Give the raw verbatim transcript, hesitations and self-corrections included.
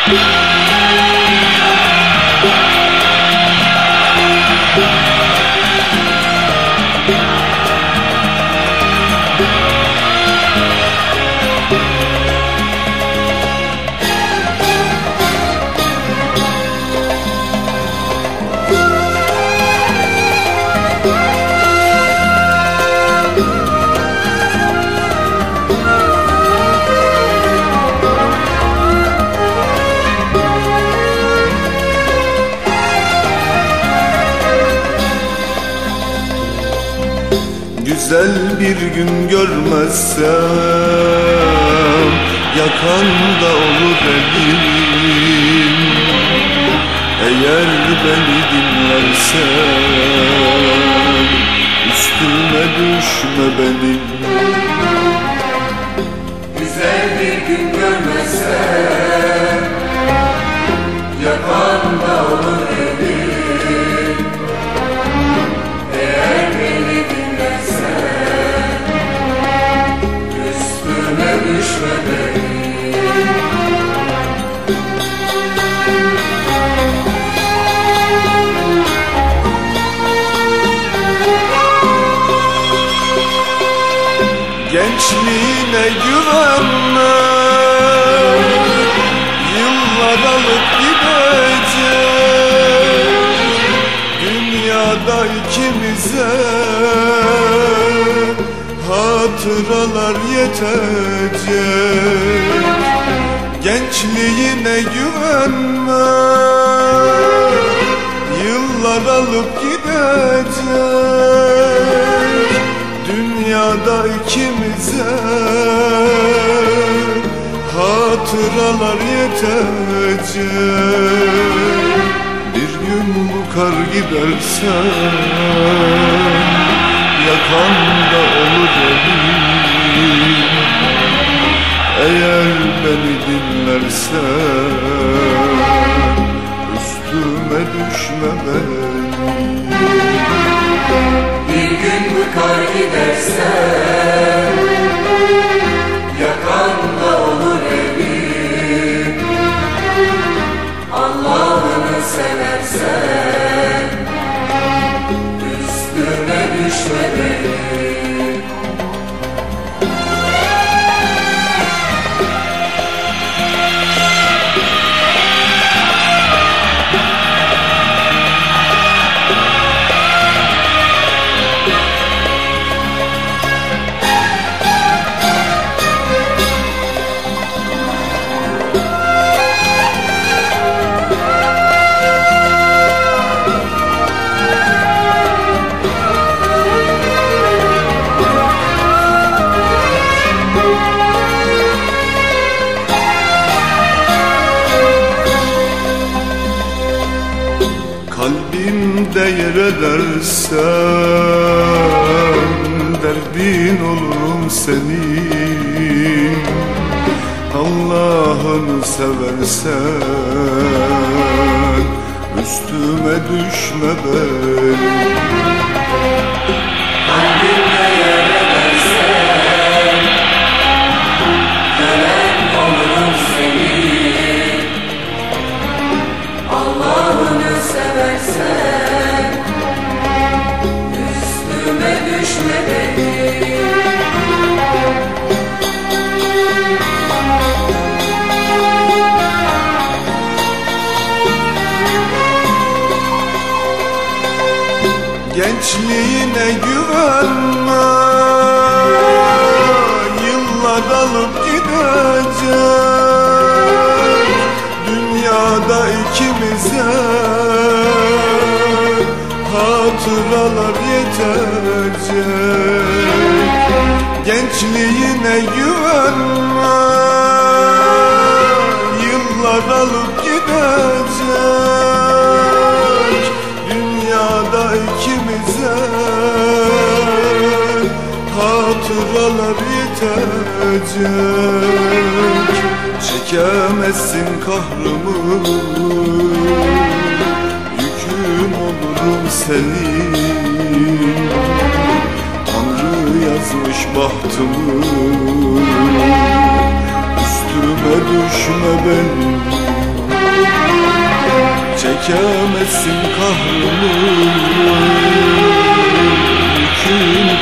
Güzel bir gün görmezsem yakanda olur elim. Eğer beni dinlersen üstüme düşme benim. Güzel bir gün görmezsem yakanda olur elim. Eğer beni dinlersen üstüme düşme benim. Gençliğine güvenme, yıllar alıp gidecek. Dünyada ikimize hatıralar yetecek. Gençliğine güvenme, yıllar alıp gidecek. Dünyada ikimize hatıralar yetecek. Bir gün bu kar giderse yakanda olur elim. Eğer beni dinlersen üstüme düşme benim. Bir gün bu kar giderse yakanda olur evim. Allah'ını seversen üstüme düşme benim. Kalbimde yer edersen derdin olurum senin. Allah'ını seversen üstüme düşme benim. Kalbimde yer edersen kölen olurum senin. Allah'ını seversen üstüme düşme benim. Gençliğine güvenme, yıllar alıp gidecek. Dünyada ikimize hatıralar yetecek. Gençliğine güvenme, yıllar alıp gidecek. Dünyada ikimize hatıralar yetecek. Çekemezsin kahrımı, yüküm olurum senin. Tanrı yazmış bahtımı, üstüme düşme benim. Çekemezsin kahrımı, yükümü